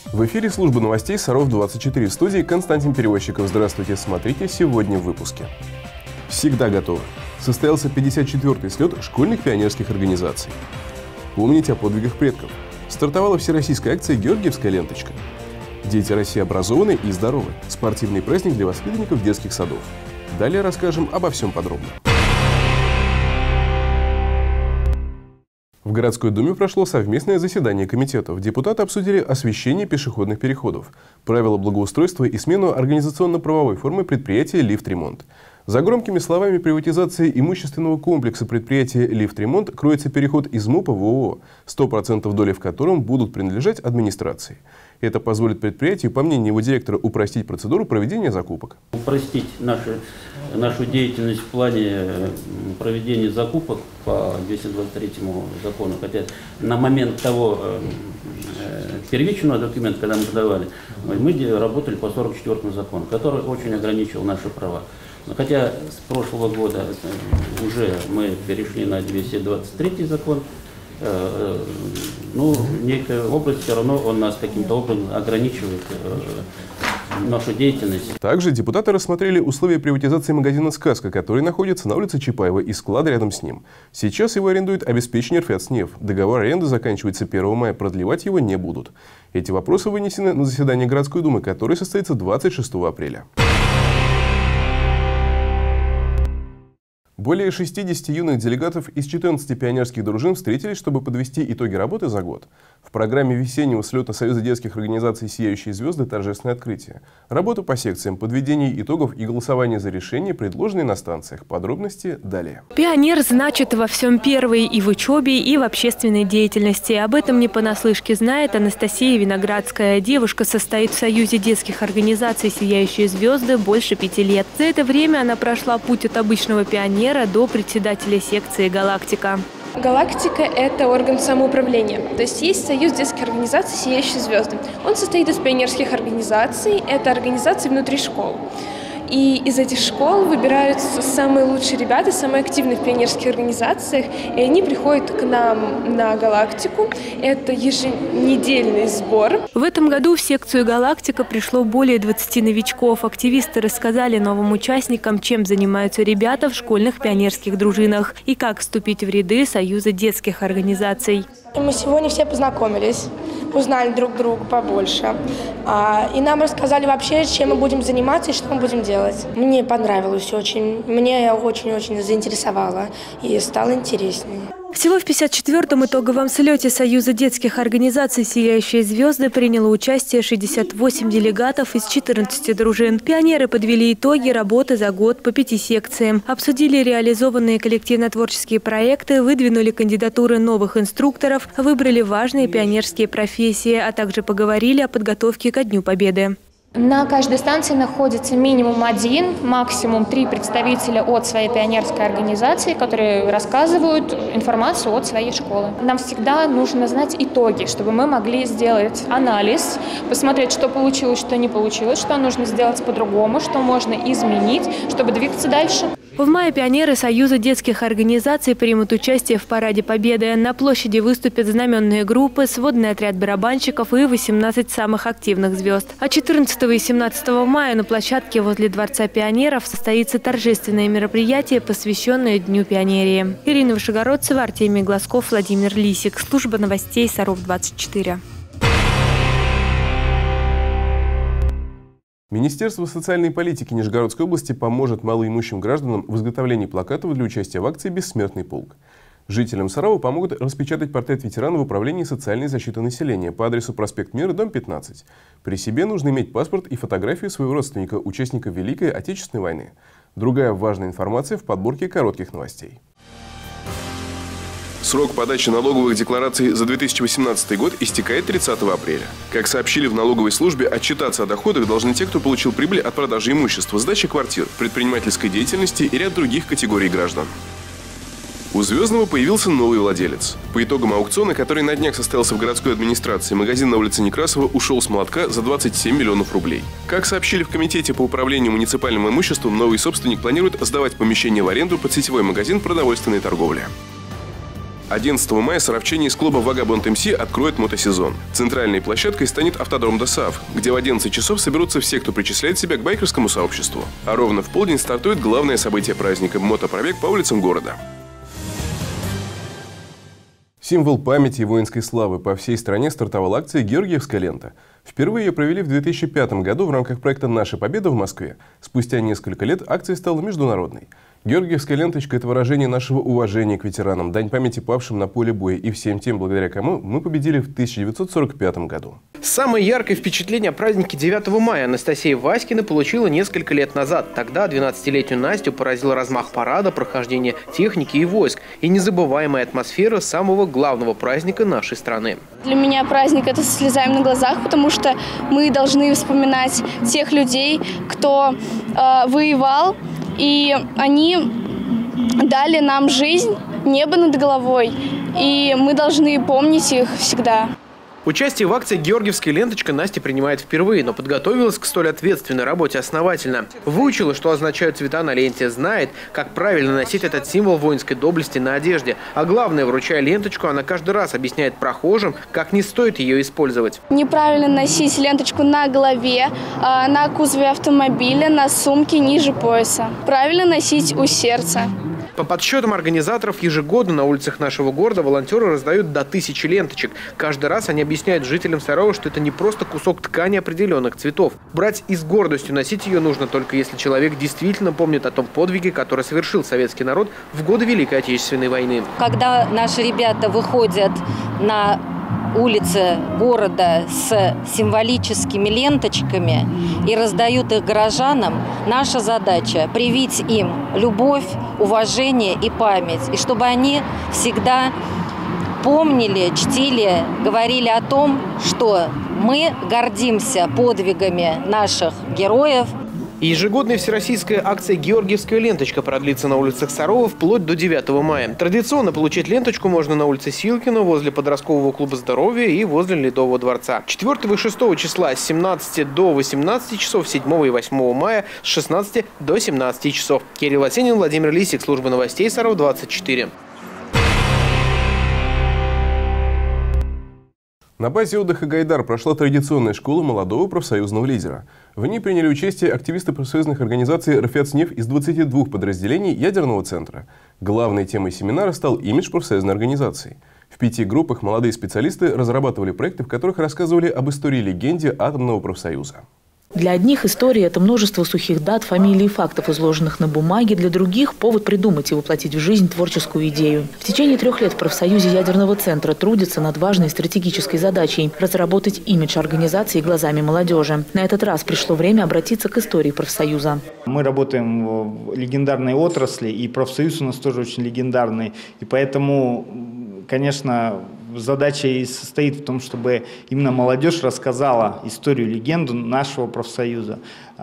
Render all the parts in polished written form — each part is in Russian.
В эфире служба новостей Саров-24, в студии Константин Перевозчиков. Здравствуйте, смотрите сегодня в выпуске. Всегда готовы. Состоялся 54-й слет школьных пионерских организаций. Помните о подвигах предков. Стартовала всероссийская акция «Георгиевская ленточка». Дети России образованы и здоровы. Спортивный праздник для воспитанников детских садов. Далее расскажем обо всем подробно. В городской думе прошло совместное заседание комитетов. Депутаты обсудили освещение пешеходных переходов, правила благоустройства и смену организационно-правовой формы предприятия «Лифтремонт». За громкими словами приватизации имущественного комплекса предприятия «Лифтремонт» кроется переход из МУПа в ООО, 100% доли в котором будут принадлежать администрации. Это позволит предприятию, по мнению его директора, упростить процедуру проведения закупок. Упростить нашу деятельность в плане проведения закупок по 223 закону. Хотя на момент того первичного документа, когда мы подавали, мы работали по 44 закону, который очень ограничивал наши права. Хотя с прошлого года уже мы перешли на 223 закон, но в некой области все равно он нас каким-то образом ограничивает нашу деятельность. Также депутаты рассмотрели условия приватизации магазина «Сказка», который находится на улице Чапаева и склад рядом с ним. Сейчас его арендует обеспечение РФСНЕФ. Договор аренды заканчивается 1 мая, продлевать его не будут. Эти вопросы вынесены на заседание городской думы, которое состоится 26 апреля. Более 60 юных делегатов из 14 пионерских дружин встретились, чтобы подвести итоги работы за год. В программе весеннего слета Союза детских организаций «Сияющие звезды» торжественное открытие. Работа по секциям, подведение итогов и голосование за решения, предложенные на станциях. Подробности далее. Пионер значит во всем первый и в учебе, и в общественной деятельности. Об этом не понаслышке знает Анастасия Виноградская. Девушка состоит в Союзе детских организаций «Сияющие звезды» больше 5 лет. За это время она прошла путь от обычного пионера до председателя секции «Галактика». «Галактика» – это орган самоуправления. То есть Союз детских организаций «Сияющие звезды». Он состоит из пионерских организаций. Это организации внутри школ. И из этих школ выбираются самые лучшие ребята, самые активные в пионерских организациях. И они приходят к нам на «Галактику». Это еженедельный сбор. В этом году в секцию «Галактика» пришло более 20 новичков. Активисты рассказали новым участникам, чем занимаются ребята в школьных пионерских дружинах и как вступить в ряды Союза детских организаций. Мы сегодня все познакомились, узнали друг друга побольше. И нам рассказали вообще, чем мы будем заниматься и что мы будем делать. Мне понравилось очень, мне очень-очень заинтересовало и стало интереснее. Всего в 54-м итоговом слете Союза детских организаций «Сияющие звезды» приняло участие 68 делегатов из 14 дружин. Пионеры подвели итоги работы за год по 5 секциям, обсудили реализованные коллективно-творческие проекты, выдвинули кандидатуры новых инструкторов, выбрали важные пионерские профессии, а также поговорили о подготовке ко Дню Победы. На каждой станции находится минимум 1, максимум 3 представителя от своей пионерской организации, которые рассказывают информацию от своей школы. Нам всегда нужно знать итоги, чтобы мы могли сделать анализ, посмотреть, что получилось, что не получилось, что нужно сделать по-другому, что можно изменить, чтобы двигаться дальше. В мае пионеры Союза детских организаций примут участие в Параде Победы. На площади выступят знаменные группы, сводный отряд барабанщиков и 18 самых активных звезд. А 14 и 17 мая на площадке возле Дворца пионеров состоится торжественное мероприятие, посвященное Дню пионерии. Ирина Вышегородцева, Артемий Глазков, Владимир Лисик. Служба новостей Саров-24. Министерство социальной политики Нижегородской области поможет малоимущим гражданам в изготовлении плакатов для участия в акции «Бессмертный полк». Жителям Сарова помогут распечатать портрет ветерана в Управлении социальной защиты населения по адресу проспект Мира, дом 15. При себе нужно иметь паспорт и фотографию своего родственника, участника Великой Отечественной войны. Другая важная информация в подборке коротких новостей. Срок подачи налоговых деклараций за 2018 год истекает 30 апреля. Как сообщили в налоговой службе, отчитаться о доходах должны те, кто получил прибыль от продажи имущества, сдачи квартир, предпринимательской деятельности и ряд других категорий граждан. У «Звездного» появился новый владелец. По итогам аукциона, который на днях состоялся в городской администрации, магазин на улице Некрасова ушел с молотка за 27 миллионов рублей. Как сообщили в Комитете по управлению муниципальным имуществом, новый собственник планирует сдавать помещение в аренду под сетевой магазин продовольственной торговли. 11 мая саровчане из клуба «Вагабонд МС» откроют мотосезон. Центральной площадкой станет автодром ДОСААФ, где в 11 часов соберутся все, кто причисляет себя к байкерскому сообществу. А ровно в полдень стартует главное событие праздника – мотопробег по улицам города. Символ памяти и воинской славы. По всей стране стартовала акция «Георгиевская лента». Впервые ее провели в 2005 году в рамках проекта «Наша победа» в Москве. Спустя несколько лет акция стала международной. Георгиевская ленточка – это выражение нашего уважения к ветеранам, дань памяти павшим на поле боя и всем тем, благодаря кому мы победили в 1945 году. Самое яркое впечатление о празднике 9 мая Анастасия Васькина получила несколько лет назад. Тогда 12-летнюю Настю поразил размах парада, прохождение техники и войск и незабываемая атмосфера самого главного праздника нашей страны. Для меня праздник – это со слезами на глазах, потому что мы должны вспоминать тех людей, кто воевал, и они дали нам жизнь, небо над головой, и мы должны помнить их всегда. Участие в акции «Георгиевская ленточка» Настя принимает впервые, но подготовилась к столь ответственной работе основательно. Выучила, что означают цвета на ленте, знает, как правильно носить этот символ воинской доблести на одежде. А главное, вручая ленточку, она каждый раз объясняет прохожим, как не стоит ее использовать. Неправильно носить ленточку на голове, на кузове автомобиля, на сумке ниже пояса. Правильно носить у сердца. По подсчетам организаторов, ежегодно на улицах нашего города волонтеры раздают до 1000 ленточек. Каждый раз они объясняют жителям Сарова, что это не просто кусок ткани определенных цветов. Брать и с гордостью носить ее нужно только если человек действительно помнит о том подвиге, который совершил советский народ в годы Великой Отечественной войны. Когда наши ребята выходят на улицы города с символическими ленточками и раздают их горожанам, наша задача – привить им любовь, уважение и память. И чтобы они всегда помнили, чтили, говорили о том, что мы гордимся подвигами наших героев. Ежегодная всероссийская акция «Георгиевская ленточка» продлится на улицах Сарова вплоть до 9 мая. Традиционно получить ленточку можно на улице Силкина, возле подросткового клуба здоровья и возле Ледового дворца. 4 и 6 числа с 17 до 18 часов, 7 и 8 мая с 16 до 17 часов. Кирилл Осенин, Владимир Лисик, служба новостей Саров 24. На базе отдыха «Гайдар» прошла традиционная школа молодого профсоюзного лидера. В ней приняли участие активисты профсоюзных организаций «Рафиацнефть» из 22 подразделений ядерного центра. Главной темой семинара стал имидж профсоюзной организации. В 5 группах молодые специалисты разрабатывали проекты, в которых рассказывали об истории и легенде атомного профсоюза. Для одних история – это множество сухих дат, фамилий и фактов, изложенных на бумаге. Для других – повод придумать и воплотить в жизнь творческую идею. В течение 3 лет в профсоюзе ядерного центра трудятся над важной стратегической задачей – разработать имидж организации глазами молодежи. На этот раз пришло время обратиться к истории профсоюза. Мы работаем в легендарной отрасли, и профсоюз у нас тоже очень легендарный. И поэтому, конечно, задача и состоит в том, чтобы именно молодежь рассказала историю, легенду нашего профсоюза,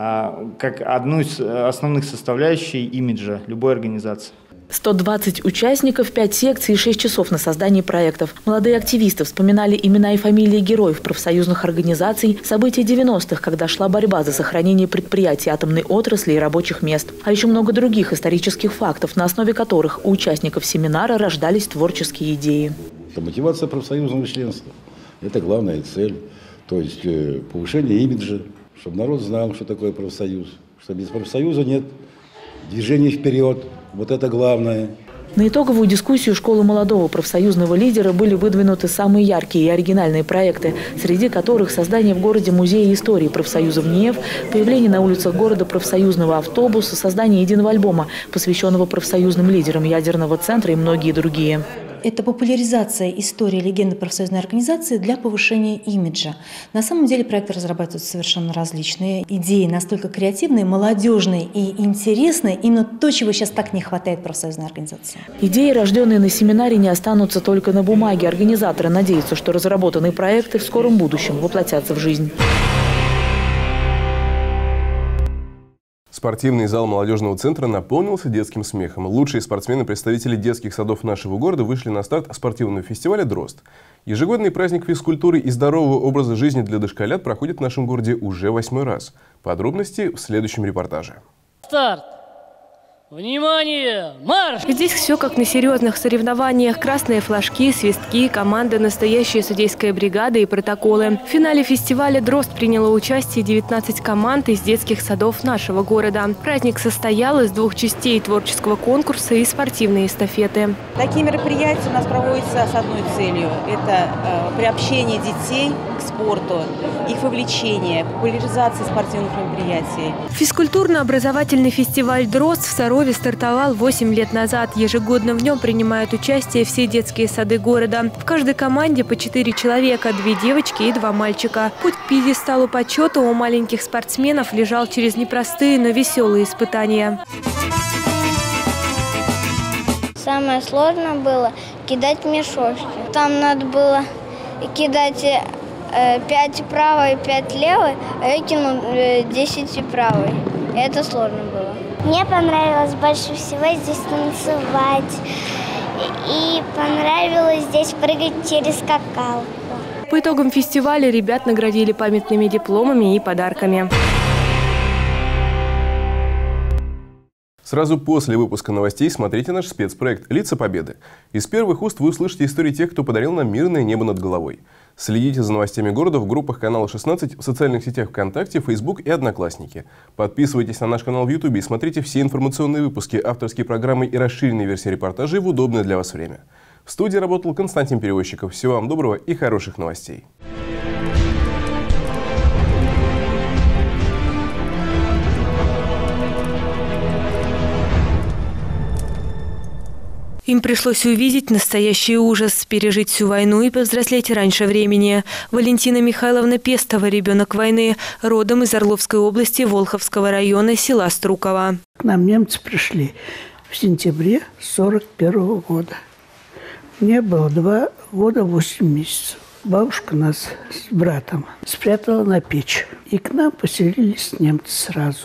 как одну из основных составляющих имиджа любой организации. 120 участников, 5 секций и 6 часов на создание проектов. Молодые активисты вспоминали имена и фамилии героев профсоюзных организаций, события 90-х, когда шла борьба за сохранение предприятий атомной отрасли и рабочих мест. А еще много других исторических фактов, на основе которых у участников семинара рождались творческие идеи. Мотивация профсоюзного членства – это главная цель. То есть повышение имиджа, чтобы народ знал, что такое профсоюз. Что без профсоюза нет движения вперед. Вот это главное. На итоговую дискуссию школы молодого профсоюзного лидера были выдвинуты самые яркие и оригинальные проекты, среди которых создание в городе музея истории профсоюзов НИЭФ, появление на улицах города профсоюзного автобуса, создание единого альбома, посвященного профсоюзным лидерам ядерного центра и многие другие. Это популяризация истории легенды профсоюзной организации для повышения имиджа. На самом деле проекты разрабатываются совершенно различные. Идеи настолько креативные, молодежные и интересные. Именно то, чего сейчас так не хватает профсоюзной организации. Идеи, рожденные на семинаре, не останутся только на бумаге. Организаторы надеются, что разработанные проекты в скором будущем воплотятся в жизнь. Спортивный зал молодежного центра наполнился детским смехом. Лучшие спортсмены-представители детских садов нашего города вышли на старт спортивного фестиваля «Дрозд». Ежегодный праздник физкультуры и здорового образа жизни для дошколят проходит в нашем городе уже 8-й раз. Подробности в следующем репортаже. Старт! Внимание! Марш! Здесь все как на серьезных соревнованиях. Красные флажки, свистки, команда, настоящая судейская бригада и протоколы. В финале фестиваля «Дрозд» приняло участие 19 команд из детских садов нашего города. Праздник состоял из двух частей – творческого конкурса и спортивной эстафеты. Такие мероприятия у нас проводятся с одной целью – это приобщение детей к спорту, их вовлечение, популяризация спортивных мероприятий. Физкультурно-образовательный фестиваль «Дрозд» в Сарове стартовал 8 лет назад. Ежегодно в нем принимают участие все детские сады города. В каждой команде по 4 человека, 2 девочки и 2 мальчика. Путь к пьедесталу почета у маленьких спортсменов лежал через непростые, но веселые испытания. Самое сложное было кидать мешочки. Там надо было кидать 5 правой, 5 левой, а я кинул 10 правой. Это сложно было. Мне понравилось больше всего здесь танцевать. И понравилось здесь прыгать через скакалку. По итогам фестиваля ребят наградили памятными дипломами и подарками. Сразу после выпуска новостей смотрите наш спецпроект «Лица Победы». Из первых уст вы услышите истории тех, кто подарил нам мирное небо над головой. Следите за новостями города в группах канала 16, в социальных сетях ВКонтакте, Фейсбук и Одноклассники. Подписывайтесь на наш канал в Ютубе и смотрите все информационные выпуски, авторские программы и расширенные версии репортажей в удобное для вас время. В студии работал Константин Перевозчиков. Всего вам доброго и хороших новостей. Им пришлось увидеть настоящий ужас, пережить всю войну и повзрослеть раньше времени. Валентина Михайловна Пестова, ребенок войны, родом из Орловской области, Волховского района, села Струково. К нам немцы пришли в сентябре 1941 года. Мне было 2 года 8 месяцев. Бабушка нас с братом спрятала на печь. И к нам поселились немцы сразу.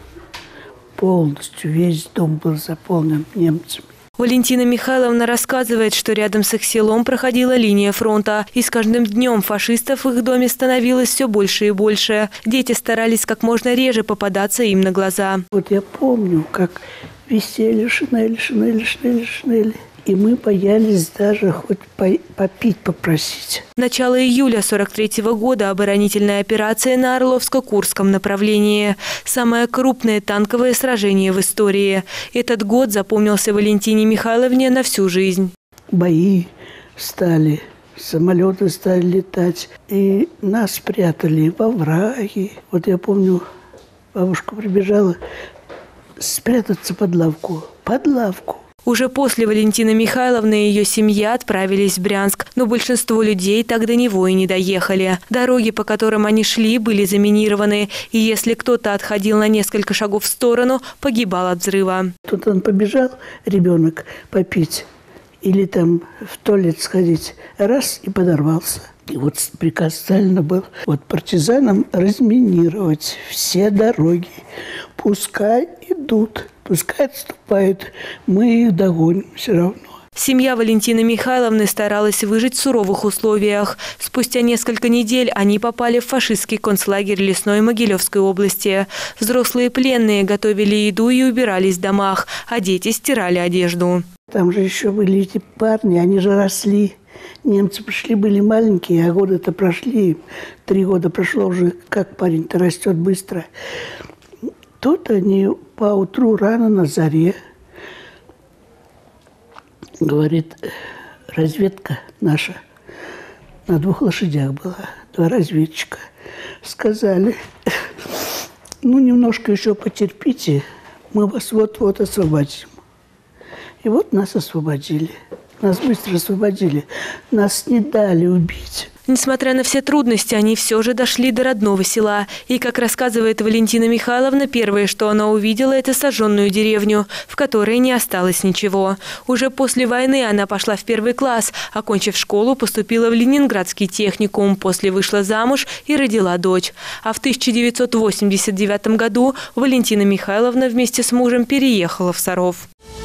Полностью весь дом был заполнен немцами. Валентина Михайловна рассказывает, что рядом с их селом проходила линия фронта. И с каждым днем фашистов в их доме становилось все больше и больше. Дети старались как можно реже попадаться им на глаза. Вот я помню, как висели шинели. И мы боялись даже хоть попить попросить. Начало июля 1943 года оборонительная операция на Орловско-Курском направлении. Самое крупное танковое сражение в истории. Этот год запомнился Валентине Михайловне на всю жизнь. Бои стали, самолеты стали летать. И нас спрятали во враги. Вот я помню, бабушка прибежала спрятаться под лавку. Под лавку. Уже после Валентины Михайловны и ее семья отправились в Брянск, но большинство людей так до него и не доехали. Дороги, по которым они шли, были заминированы, и если кто-то отходил на несколько шагов в сторону, погибал от взрыва. Тут он побежал, ребенок, попить или там в туалет сходить, раз и подорвался. И вот приказ Сталина был вот партизанам разминировать все дороги. Пускай идут, пускай отступают, мы их догоним все равно. Семья Валентины Михайловны старалась выжить в суровых условиях. Спустя несколько недель они попали в фашистский концлагерь Лесной Могилевской области. Взрослые пленные готовили еду и убирались в домах, а дети стирали одежду. Там же еще были эти парни, они же росли. Немцы пришли, были маленькие, а годы-то прошли. 3 года прошло уже, как парень-то растет быстро. Тут они поутру рано на заре, говорит, разведка наша на 2 лошадях была, 2 разведчика. Сказали, ну, немножко еще потерпите, мы вас вот-вот освободим. И вот нас освободили. Нас быстро освободили. Нас не дали убить. Несмотря на все трудности, они все же дошли до родного села. И, как рассказывает Валентина Михайловна, первое, что она увидела, это сожженную деревню, в которой не осталось ничего. Уже после войны она пошла в 1 класс. Окончив школу, поступила в Ленинградский техникум. После вышла замуж и родила дочь. А в 1989 году Валентина Михайловна вместе с мужем переехала в Саров.